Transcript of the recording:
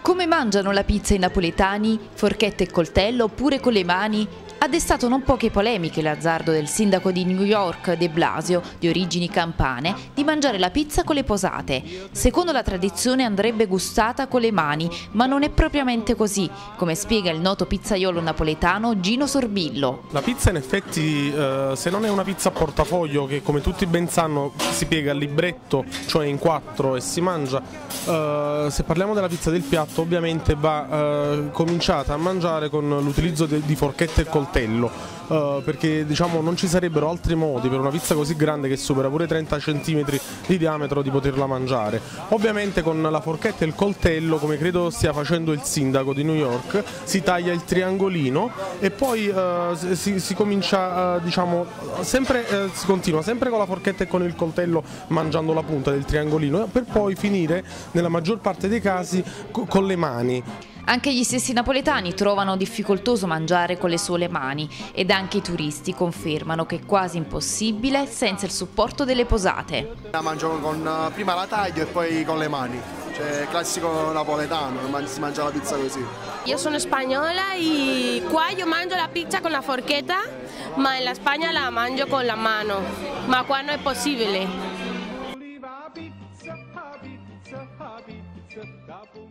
Come mangiano la pizza i napoletani? Forchetta e coltello oppure con le mani? Ha destato non poche polemiche l'azzardo del sindaco di New York, De Blasio, di origini campane, di mangiare la pizza con le posate. Secondo la tradizione andrebbe gustata con le mani, ma non è propriamente così, come spiega il noto pizzaiolo napoletano Gino Sorbillo. La pizza in effetti, se non è una pizza a portafoglio, che come tutti ben sanno si piega al libretto, cioè in 4 e si mangia, se parliamo della pizza del piatto ovviamente va cominciata a mangiare con l'utilizzo di forchette e coltello. Perché diciamo non ci sarebbero altri modi per una pizza così grande che supera pure 30 cm di diametro di poterla mangiare. Ovviamente con la forchetta e il coltello, come credo stia facendo il sindaco di New York, si taglia il triangolino e poi si comincia diciamo sempre si continua sempre con la forchetta e con il coltello mangiando la punta del triangolino per poi finire nella maggior parte dei casi con le mani. Anche gli stessi napoletani trovano difficoltoso mangiare con le sole mani ed anche i turisti confermano che è quasi impossibile senza il supporto delle posate. La mangio con prima la taglio e poi con le mani, cioè classico napoletano, si mangia la pizza così. Io sono spagnola e qua io mangio la pizza con la forchetta, ma in Spagna la mangio con la mano, ma qua non è possibile.